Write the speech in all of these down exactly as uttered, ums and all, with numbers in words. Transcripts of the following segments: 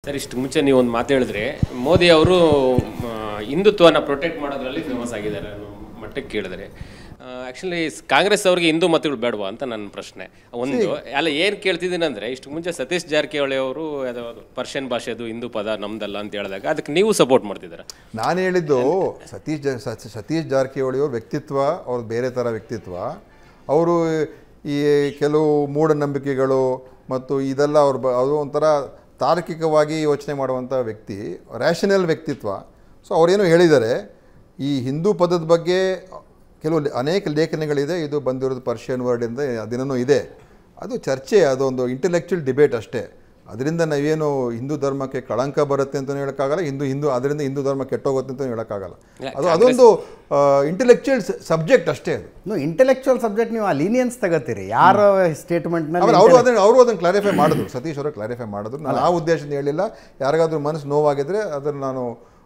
Sir, ಇಷ್ಟು ಮುಂಚೆ ನೀವು ಒಂದು ಮಾತು ಹೇಳಿದ್ರೆ, ಮೋದಿ ಅವರು ಹಿಂದುತ್ವನ ಪ್ರೊಟೆಕ್ಟ್ ಮಾಡೋದ್ರಲ್ಲಿ ಫೇಮಸ್ ಆಗಿದ್ದಾರೆ ಅನ್ನೋ ಮಟ್ಟಕ್ಕೆ ಕೇಳಿದ್ರೆ, ಆ್ಯಕ್ಚುಲಿ ಕಾಂಗ್ರೆಸ್ ಅವ್ರಿಗೆ ಹಿಂದೂ ಮತಗಳು ಬೇಡವಾ ಅಂತ ನನ್ನ ಪ್ರಶ್ನೆ. ಒಂದು ಅಲ್ಲ, ಏನು ಕೇಳ್ತಿದ್ದೀನಿ ಅಂದರೆ, ಇಷ್ಟು ಮುಂಚೆ ಸತೀಶ್ ಜಾರಕಿಹೊಳಿ ಅವರು ಯಾವುದೋ ಪರ್ಷಿಯನ್ ಭಾಷೆದು ಹಿಂದೂ ಪದ ನಮ್ದಲ್ಲ ಅಂತ ಹೇಳಿದಾಗ ಅದಕ್ಕೆ ನೀವು ಸಪೋರ್ಟ್ ಮಾಡ್ತಿದ್ದೀರಾ? ನಾನು ಹೇಳಿದ್ದು ಸತೀಶ್ ಸತೀಶ್ ಜಾರಕಿಹೊಳಿ ಅವ್ರ ವ್ಯಕ್ತಿತ್ವ ಅವ್ರ ಬೇರೆ ಥರ ವ್ಯಕ್ತಿತ್ವ. ಅವರು ಈ ಕೆಲವು ಮೂಢನಂಬಿಕೆಗಳು ಮತ್ತು ಇದೆಲ್ಲ ಅವ್ರ ಬ ಅದು ಒಂಥರ ತಾರ್ಕಿಕವಾಗಿ ಯೋಚನೆ ಮಾಡುವಂಥ ವ್ಯಕ್ತಿ, ರ್ಯಾಷನಲ್ ವ್ಯಕ್ತಿತ್ವ. ಸೊ ಅವರೇನು ಹೇಳಿದ್ದಾರೆ, ಈ ಹಿಂದೂ ಪದದ ಬಗ್ಗೆ ಕೆಲವು ಅನೇಕ ಲೇಖನಗಳಿದೆ, ಇದು ಬಂದಿರೋದು ಪರ್ಷಿಯನ್ ವರ್ಡಿಂದ, ಅದೇನೋ ಇದೆ, ಅದು ಚರ್ಚೆ, ಅದೊಂದು ಇಂಟೆಲೆಕ್ಚುಯಲ್ ಡಿಬೇಟ್ ಅಷ್ಟೇ. ಅದರಿಂದ ನಾವೇನು ಹಿಂದೂ ಧರ್ಮಕ್ಕೆ ಕಳಂಕ ಬರುತ್ತೆ ಅಂತಲೂ ಹೇಳೋಕ್ಕಾಗಲ್ಲ, ಹಿಂದೂ ಹಿಂದೂ ಅದರಿಂದ ಹಿಂದೂ ಧರ್ಮ ಕೆಟ್ಟೋಗುತ್ತೆ ಅಂತಲೂ ಹೇಳೋಕ್ಕಾಗಲ್ಲ. ಅದು ಅದೊಂದು ಇಂಟೆಲೆಕ್ಚುಯಲ್ ಸಬ್ಜೆಕ್ಟ್ ಅಷ್ಟೇ. ಅದು ಇಂಟೆಲೆಕ್ಚುಯಲ್ ಸಬ್ಜೆಕ್ಟ್. ನೀವು ಆ ಲೀನಿಯನ್ಸ್ ತಗೋತೀರಿ ಯಾರ ಸ್ಟೇಟ್ಮೆಂಟ್ನಲ್ಲಿ. ಅವರು ಅದನ್ನು ಅವರು ಅದನ್ನು ಕ್ಲಾರಿಫೈ ಮಾಡಿದ್ರು, ಸತೀಶ್ ಅವರು ಕ್ಲಾರಿಫೈ ಮಾಡಿದ್ರು. ನಾನು ಆ ಉದ್ದೇಶದಿಂದ ಹೇಳಿಲ್ಲ. ಯಾರಿಗಾದ್ರೂ ಮನಸ್ಸು ನೋವಾಗಿದ್ದರೆ ಅದನ್ನು ನಾನು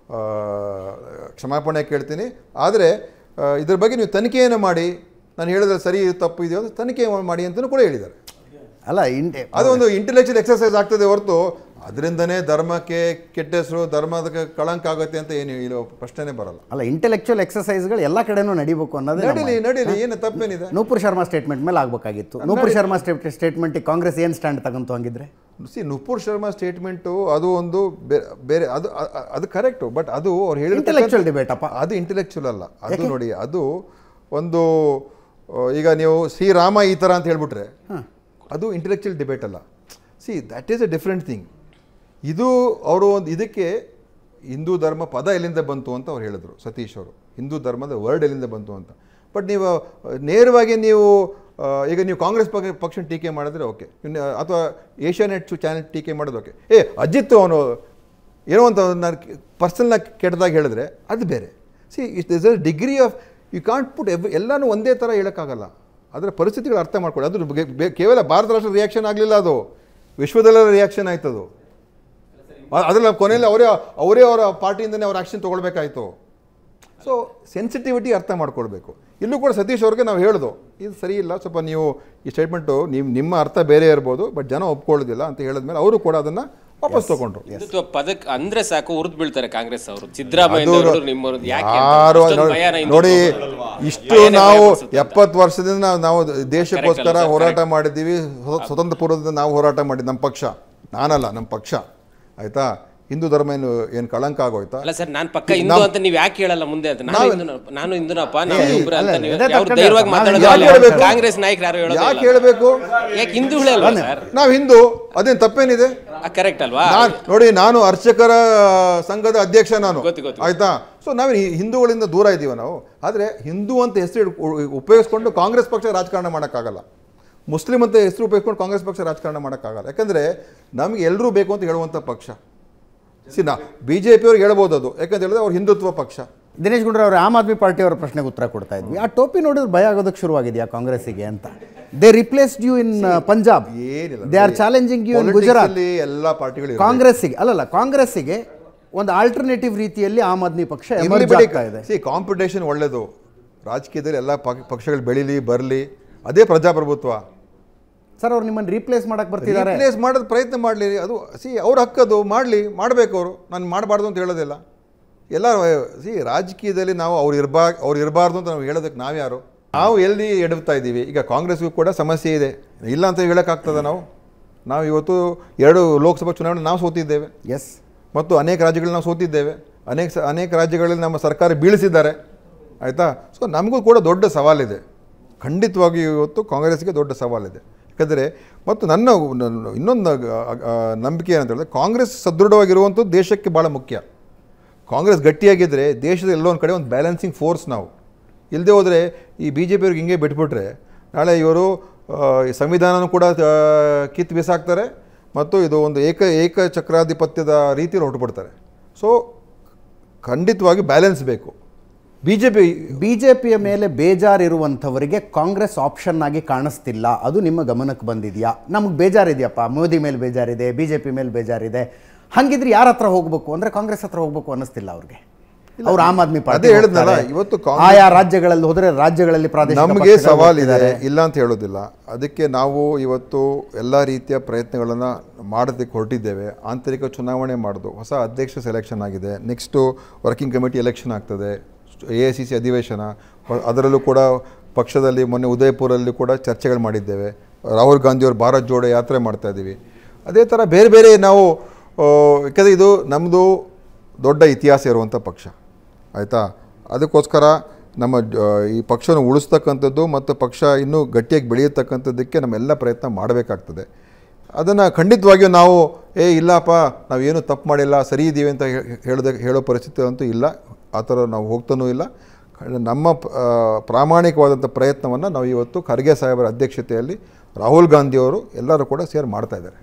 ಕ್ಷಮಾಪಣೆ ಕೇಳ್ತೀನಿ. ಆದರೆ ಇದ್ರ ಬಗ್ಗೆ ನೀವು ತನಿಖೆಯನ್ನು ಮಾಡಿ, ನಾನು ಹೇಳಿದ್ರೆ ಸರಿ ತಪ್ಪು ಇದೆಯೋ ಅದು ತನಿಖೆ ಮಾಡಿ ಅಂತಲೂ ಕೂಡ ಹೇಳಿದ್ದಾರೆ. ಅಲ್ಲ, ಇಂಟೆ ಅದೊಂದು ಇಂಟೆಲೆಕ್ಚುಯಲ್ ಎಕ್ಸರ್ಸೈಸ್ ಆಗ್ತದೆ ಹೊರತು ಅದರಿಂದನೇ ಧರ್ಮಕ್ಕೆ ಕೆಟ್ಟ ಹೆಸರು, ಧರ್ಮದ ಕಳಂಕ ಆಗುತ್ತೆ ಅಂತ ಏನು ಇಲ್ಲ, ಪ್ರಶ್ನೆನೇ ಬರಲ್ಲ. ಅಲ್ಲ, ಇಂಟೆಲೆಕ್ಚುಯಲ್ ಎಕ್ಸರ್ಸೈಸ್ಗಳು ಎಲ್ಲ ಕಡೆನೂ ನಡಿಬೇಕು ಅನ್ನೋದು. ನಡೀಲಿ ನಡೀಲಿ, ಏನು ತಪ್ಪೇನಿದೆ. ನೂಪುರ್ ಶರ್ಮಾ ಸ್ಟೇಟ್ಮೆಂಟ್ ಮೇಲೆ ಆಗಬೇಕಾಗಿತ್ತು. ನೂಪುರ್ ಶರ್ಮಾ ಸ್ಟೇಟ್ಮೆಂಟಿಗೆ ಕಾಂಗ್ರೆಸ್ ಏನು ಸ್ಟ್ಯಾಂಡ್ ತಗೊಂತು ಹಂಗಿದ್ರೆ? ಸಿ, ನೂಪುರ್ ಶರ್ಮಾ ಸ್ಟೇಟ್ಮೆಂಟು ಅದು ಒಂದು ಬೇರೆ, ಅದು ಅದು ಕರೆಕ್ಟು. ಬಟ್ ಅದು ಅವ್ರು ಹೇಳಿದ ಇಂಟೆಲೆಕ್ಚುಯಲ್ ಡಿಬೇಟ್ ಅಪ್ಪ, ಅದು ಇಂಟೆಲೆಕ್ಚುಯಲ್ ಅಲ್ಲ. ಅದು ನೋಡಿ, ಅದು ಒಂದು ಈಗ ನೀವು ಶ್ರೀರಾಮ ಈ ಥರ ಅಂತ ಹೇಳ್ಬಿಟ್ರೆ ಅದು ಇಂಟೆಲೆಕ್ಚುಯಲ್ ಡಿಬೇಟ್ ಅಲ್ಲ. See, that is a different thing. ಇದು ಅವರು ಒಂದು ಇದಕ್ಕೆ ಹಿಂದೂ ಧರ್ಮ ಪದ ಎಲ್ಲಿಂದ ಬಂತು ಅಂತ ಅವ್ರು ಹೇಳಿದ್ರು, ಸತೀಶ್ ಅವರು. ಹಿಂದೂ ಧರ್ಮದ ವರ್ಡ್ ಎಲ್ಲಿಂದ ಬಂತು ಅಂತ. ಬಟ್ ನೀವು ನೇರವಾಗಿ ನೀವು ಈಗ ನೀವು ಕಾಂಗ್ರೆಸ್ ಪಕ್ಷ ಪಕ್ಷ ಟೀಕೆ ಮಾಡಿದ್ರೆ ಓಕೆ, ಅಥವಾ ಏಷ್ಯಾನೆಟ್ ಚಾನೆಲ್ ಟೀಕೆ ಮಾಡೋದು ಓಕೆ. ಏ ಅಜಿತ್ ಅವನು ಏನೋ ಅಂತ ನಾನು ಪರ್ಸನಲ್ನಾಗಿ ಕೆಟ್ಟದಾಗಿ ಹೇಳಿದ್ರೆ ಅದು ಬೇರೆ. See, it is a degree of you can't put ಎವ್ ಎಲ್ಲನೂ ಒಂದೇ ಥರ ಹೇಳೋಕ್ಕಾಗಲ್ಲ. ಅದರ ಪರಿಸ್ಥಿತಿಗಳು ಅರ್ಥ ಮಾಡ್ಕೊಳ್ಳಿ. ಅದ್ರ ಕೇವಲ ಭಾರತ ರಾಷ್ಟ್ರ ರಿಯಾಕ್ಷನ್ ಆಗಲಿಲ್ಲ, ಅದು ವಿಶ್ವದೆಲ್ಲ ರಿಯಾಕ್ಷನ್ ಆಯ್ತದು. ಅದರಲ್ಲಿ ಕೊನೆಯಲ್ಲಿ ಅವರೇ ಅವರೇ ಅವರ ಪಾರ್ಟಿಯಿಂದನೇ ಅವ್ರ ಆ್ಯಕ್ಷನ್ ತೊಗೊಳ್ಬೇಕಾಯ್ತು. ಸೊ ಸೆನ್ಸಿಟಿವಿಟಿ ಅರ್ಥ ಮಾಡ್ಕೊಳ್ಬೇಕು. ಇಲ್ಲೂ ಕೂಡ ಸತೀಶ್ ಅವ್ರಿಗೆ ನಾವು ಹೇಳ್ದು, ಇದು ಸರಿ ಇಲ್ಲ, ಸ್ವಲ್ಪ ನೀವು ಈ ಸ್ಟೇಟ್ಮೆಂಟು ನೀವು ನಿಮ್ಮ ಅರ್ಥ ಬೇರೆ ಇರ್ಬೋದು, ಬಟ್ ಜನ ಒಪ್ಕೊಳ್ಳೋದಿಲ್ಲ ಅಂತ ಹೇಳಿದ್ಮೇಲೆ ಅವರು ಕೂಡ ಅದನ್ನು ವಾಪಸ್ ತಗೊಂಡ್ರು. ಪದಕ್ಕೆ ಅಂದ್ರೆ ಸಾಕು ಉರಿದು ಬೀಳ್ತಾರೆ ಕಾಂಗ್ರೆಸ್ ಅವರು. ಸಿದ್ದರಾಮಯ್ಯ ನೋಡಿ, ಇಷ್ಟು ನಾವು ಎಪ್ಪತ್ತು ವರ್ಷದಿಂದ ನಾವು ದೇಶಕ್ಕೋಸ್ಕರ ಹೋರಾಟ ಮಾಡಿದ್ದೀವಿ. ಸ್ವತಂತ್ರ ಪೂರ್ವದಿಂದ ನಾವು ಹೋರಾಟ ಮಾಡಿದ್ದು ನಮ್ಮ ಪಕ್ಷ, ನಾನಲ್ಲ ನಮ್ಮ ಪಕ್ಷ, ಆಯ್ತಾ. ಹಿಂದೂ ಧರ್ಮ ಏನು ಏನು ಕಳಂಕ ಆಗೋಯ್ತಾ? ಅಲ್ಲ ಸರ್, ನಾನು ಪಕ್ಕ ಹಿಂದೂ ಅಂತ ನೀವು ಯಾಕೆ ಹೇಳಲ್ಲ ಮುಂದೆ ಅಂತ? ನಾನು ಹಿಂದೂನಪ್ಪ, ಕಾಂಗ್ರೆಸ್ ನಾಯಕರು ಯಾರು ಹೇಳೋದು? ಯಾಕೆ ಹೇಳಬೇಕು? ಯಾಕೆ ಹಿಂದೂ ಹೇಳಲ್ವಾ ಸರ್? ನಾವು ಹಿಂದೂ, ಅದೇನು ತಪ್ಪೇನಿದೆ? ಕರೆಕ್ಟ್ ಅಲ್ವಾ? ನೋಡಿ, ನಾನು ಅರ್ಚಕರ ಸಂಘದ ಅಧ್ಯಕ್ಷ ನಾನು, ಆಯ್ತಾ. ಸೊ ನಾವು ಹಿಂದೂಗಳಿಂದ ದೂರ ಇದ್ದೀವಿ ನಾವು. ಆದರೆ ಹಿಂದೂ ಅಂತ ಹೆಸರು ಉಪಯೋಗಿಸ್ಕೊಂಡು ಕಾಂಗ್ರೆಸ್ ಪಕ್ಷ ರಾಜಕಾರಣ ಮಾಡೋಕ್ಕಾಗಲ್ಲ. ಮುಸ್ಲಿಂ ಅಂತ ಹೆಸರು ಉಪಯೋಗಿಸ್ಕೊಂಡು ಕಾಂಗ್ರೆಸ್ ಪಕ್ಷ ರಾಜಕಾರಣ ಮಾಡೋಕ್ಕಾಗಲ್ಲ. ಯಾಕಂದರೆ ನಮಗೆ ಎಲ್ಲರೂ ಬೇಕು ಅಂತ ಹೇಳುವಂಥ ಪಕ್ಷ. ಸಿ, ನಾ ಬಿ ಜೆ ಪಿಯವ್ರಿಗೆ ಹೇಳ್ಬೋದು ಅದು, ಯಾಕಂತ ಹೇಳಿದ್ರೆ ಅವ್ರು ಹಿಂದುತ್ವ ಪಕ್ಷ. ದಿನೇಶ್ ಗುಂಡೂರಾವ್ ಅವರು ಆಮ್ ಆದ್ಮಿ ಪಾರ್ಟಿಯವರ ಪ್ರಶ್ನೆಗೆ ಉತ್ತರ ಕೊಡ್ತಾ ಇದ್ವಿ. ಆ ಟೋಪಿ ನೋಡಿದ್ರೆ ಭಯ ಆಗೋದಕ್ಕೆ ಶುರುವಾಗಿದೆಯಾ ಕಾಂಗ್ರೆಸ್ಸಿಗೆ ಅಂತ? They replaced you in Punjab, ಏನಿಲ್ಲ, they are challenging you in Gujarat. ಎಲ್ಲ ಪಾರ್ಟಿಗಳು ಕಾಂಗ್ರೆಸ್ಸಿಗೆ ಅಲ್ಲಲ್ಲ, ಕಾಂಗ್ರೆಸ್ಸಿಗೆ ಒಂದು ಆಲ್ಟರ್ನೇಟಿವ್ ರೀತಿಯಲ್ಲಿ ಆಮ್ ಆದ್ಮಿ ಪಕ್ಷ ಎಮರ್ಜ್ ಆಗ್ತಾ ಇದೆ. ಸಿ, ಕಾಂಪಿಟೇಷನ್ ಒಳ್ಳೆಯದು, ರಾಜಕೀಯದಲ್ಲಿ ಎಲ್ಲ ಪಕ್ಷಗಳು ಬೆಳೀಲಿ ಬರಲಿ, ಅದೇ ಪ್ರಜಾಪ್ರಭುತ್ವ. ಸರ್, ಅವ್ರು ನಿಮ್ಮನ್ನು ರೀಪ್ಲೇಸ್ ಮಾಡಕ್ಕೆ ಬರ್ತಿದ್ದಾರೆ. ರೀಪ್ಲೇಸ್ ಮಾಡೋದು ಪ್ರಯತ್ನ ಮಾಡಲಿ, ಅದು ಸಿ ಅವ್ರ ಹಕ್ಕದು, ಮಾಡಲಿ, ಮಾಡಬೇಕು. ಅವರು ನಾನು ಮಾಡಬಾರ್ದು ಅಂತ ಹೇಳೋದಿಲ್ಲ. ಎಲ್ಲ ಸಿ ರಾಜಕೀಯದಲ್ಲಿ ನಾವು ಅವ್ರು ಇರಬಾ ಅವ್ರು ಇರಬಾರ್ದು ಅಂತ ನಾವು ಹೇಳೋದಕ್ಕೆ ನಾವು ಯಾರು? ನಾವು ಎಲ್ಲಿ ಎಡವ್ತಾ ಇದ್ದೀವಿ? ಈಗ ಕಾಂಗ್ರೆಸ್ಗೂ ಕೂಡ ಸಮಸ್ಯೆ ಇದೆ, ಇಲ್ಲ ಅಂತ ಹೇಳೋಕ್ಕಾಗ್ತದೆ? ನಾವು ನಾವು ಇವತ್ತು ಎರಡು ಲೋಕಸಭಾ ಚುನಾವಣೆ ನಾವು ಸೋತಿದ್ದೇವೆ. ಎಸ್. ಮತ್ತು ಅನೇಕ ರಾಜ್ಯಗಳಲ್ಲಿ ನಾವು ಸೋತಿದ್ದೇವೆ. ಅನೇಕ ಅನೇಕ ರಾಜ್ಯಗಳಲ್ಲಿ ನಮ್ಮ ಸರ್ಕಾರ ಬೀಳಿಸಿದ್ದಾರೆ, ಆಯಿತಾ. ಸೊ ನಮಗೂ ಕೂಡ ದೊಡ್ಡ ಸವಾಲಿದೆ, ಖಂಡಿತವಾಗಿಯೂ ಇವತ್ತು ಕಾಂಗ್ರೆಸ್ಗೆ ದೊಡ್ಡ ಸವಾಲಿದೆ. ಯಾಕಂದರೆ ಮತ್ತು ನನ್ನ ಇನ್ನೊಂದು ನಂಬಿಕೆ ಏನಂತ ಹೇಳಿದ್ರೆ, ಕಾಂಗ್ರೆಸ್ ಸದೃಢವಾಗಿರುವಂಥದ್ದು ದೇಶಕ್ಕೆ ಭಾಳ ಮುಖ್ಯ. ಕಾಂಗ್ರೆಸ್ ಗಟ್ಟಿಯಾಗಿದ್ದರೆ ದೇಶದ ಎಲ್ಲೊಂದು ಕಡೆ ಒಂದು ಬ್ಯಾಲೆನ್ಸಿಂಗ್ ಫೋರ್ಸ್ ನಾವು. ಇಲ್ಲದೆ ಹೋದರೆ ಈ ಬಿ ಜೆ ಪಿಯವ್ರಿಗೆ ಹಿಂಗೆ ಬಿಟ್ಬಿಟ್ರೆ ನಾಳೆ ಇವರು ಸಂವಿಧಾನನೂ ಕೂಡ ಕಿತ್ತು ಬಿಸಾಕ್ತಾರೆ ಮತ್ತು ಇದು ಒಂದು ಏಕ ಏಕಚಕ್ರಾಧಿಪತ್ಯದ ರೀತಿಯಲ್ಲಿ ಹೊರಟುಬಿಡ್ತಾರೆ. ಸೊ ಖಂಡಿತವಾಗಿ ಬ್ಯಾಲೆನ್ಸ್ ಬೇಕು. B J P B J ಪಿಯ ಮೇಲೆ ಬೇಜಾರಿರುವಂಥವರಿಗೆ ಕಾಂಗ್ರೆಸ್ ಆಪ್ಷನ್ ಆಗಿ ಕಾಣಿಸ್ತಿಲ್ಲ, ಅದು ನಿಮ್ಮ ಗಮನಕ್ಕೆ ಬಂದಿದೆಯಾ? ನಮಗೆ ಬೇಜಾರಿದೆಯಪ್ಪ, ಮೋದಿ ಮೇಲೆ ಬೇಜಾರಿದೆ, ಬಿ ಜೆ ಪಿ ಮೇಲೆ ಬೇಜಾರಿದೆ, ಹಾಗಿದ್ರೆ ಯಾರ ಹತ್ರ ಹೋಗಬೇಕು ಅಂದರೆ ಕಾಂಗ್ರೆಸ್ ಹತ್ರ ಹೋಗಬೇಕು ಅನ್ನಿಸ್ತಿಲ್ಲ ಅವ್ರಿಗೆ. ಅವ್ರು ಆಮ್ ಆದ್ಮಿ ಪಾರ್ಟಿ ಅದೇ ಹೇಳಿದ್ನಲ್ಲ, ಇವತ್ತು ಕಾಂಗ್ರೆಸ್ ಆಯಾ ರಾಜ್ಯಗಳಲ್ಲಿ ಹೋದರೆ ರಾಜ್ಯಗಳಲ್ಲಿ ಪ್ರಾದೇಶಿಕ ನಮಗೆ ಪಕ್ಷಗಳು ಸವಾಲಿದೆ, ಹೋಗ್ತಿದ್ದಾರೆ. ಇಲ್ಲ ಅಂತ ಹೇಳೋದಿಲ್ಲ. ಅದಕ್ಕೆ ನಾವು ಇವತ್ತು ಎಲ್ಲ ರೀತಿಯ ಪ್ರಯತ್ನಗಳನ್ನು ಮಾಡೋದಕ್ಕೆ ಹೊರಟಿದ್ದೇವೆ. ಆಂತರಿಕ ಚುನಾವಣೆ ಮಾಡೋದು, ಹೊಸ ಅಧ್ಯಕ್ಷ ಸೆಲೆಕ್ಷನ್ ಆಗಿದೆ, ನೆಕ್ಸ್ಟು ವರ್ಕಿಂಗ್ ಕಮಿಟಿ ಎಲೆಕ್ಷನ್ ಆಗ್ತದೆ, ಎ ಐ ಸಿ ಸಿ ಅಧಿವೇಶನ, ಅದರಲ್ಲೂ ಕೂಡ ಪಕ್ಷದಲ್ಲಿ ಮೊನ್ನೆ ಉದಯಪುರಲ್ಲಿ ಕೂಡ ಚರ್ಚೆಗಳು ಮಾಡಿದ್ದೇವೆ. ರಾಹುಲ್ ಗಾಂಧಿಯವರು ಭಾರತ್ ಜೋಡೋ ಯಾತ್ರೆ ಮಾಡ್ತಾ ಇದ್ದೀವಿ. ಅದೇ ಥರ ಬೇರೆ ಬೇರೆ ನಾವು, ಯಾಕಂದರೆ ಇದು ನಮ್ಮದು ದೊಡ್ಡ ಇತಿಹಾಸ ಇರುವಂಥ ಪಕ್ಷ, ಆಯಿತಾ. ಅದಕ್ಕೋಸ್ಕರ ನಮ್ಮ ಈ ಪಕ್ಷನ ಉಳಿಸ್ತಕ್ಕಂಥದ್ದು ಮತ್ತು ಪಕ್ಷ ಇನ್ನೂ ಗಟ್ಟಿಯಾಗಿ ಬೆಳೆಯತಕ್ಕಂಥದ್ದಕ್ಕೆ ನಮ್ಮೆಲ್ಲ ಪ್ರಯತ್ನ ಮಾಡಬೇಕಾಗ್ತದೆ. ಅದನ್ನು ಖಂಡಿತವಾಗಿಯೂ ನಾವು ಏ ಇಲ್ಲಪ್ಪ ನಾವೇನು ತಪ್ಪು ಮಾಡಿಲ್ಲ, ಸರಿ ಇದ್ದೀವಿ ಅಂತ ಹೇಳೋದಕ್ಕೆ ಹೇಳೋ ಪರಿಸ್ಥಿತಿ ಅಂತೂ ಇಲ್ಲ. ಆ ಥರ ನಾವು ಹೋಗ್ತಾನೂ ಇಲ್ಲ. ನಮ್ಮ ಪ್ರಾಮಾಣಿಕವಾದಂಥ ಪ್ರಯತ್ನವನ್ನು ನಾವು ಇವತ್ತು ಖರ್ಗೆ ಸಾಹೇಬರ ಅಧ್ಯಕ್ಷತೆಯಲ್ಲಿ ರಾಹುಲ್ ಗಾಂಧಿಯವರು ಎಲ್ಲರೂ ಕೂಡ ಸೇರಿ ಮಾಡ್ತಾ ಇದ್ದಾರೆ.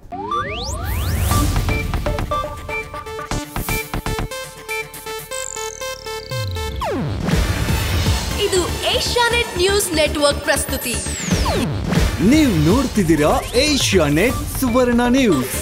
ಇದು ಏಷ್ಯಾನೆಟ್ ನ್ಯೂಸ್ ನೆಟ್ವರ್ಕ್ ಪ್ರಸ್ತುತಿ. ನೀವು ನೋಡ್ತಿದ್ದೀರಾ ಏಷ್ಯಾನೆಟ್ ಸುವರ್ಣ ನ್ಯೂಸ್.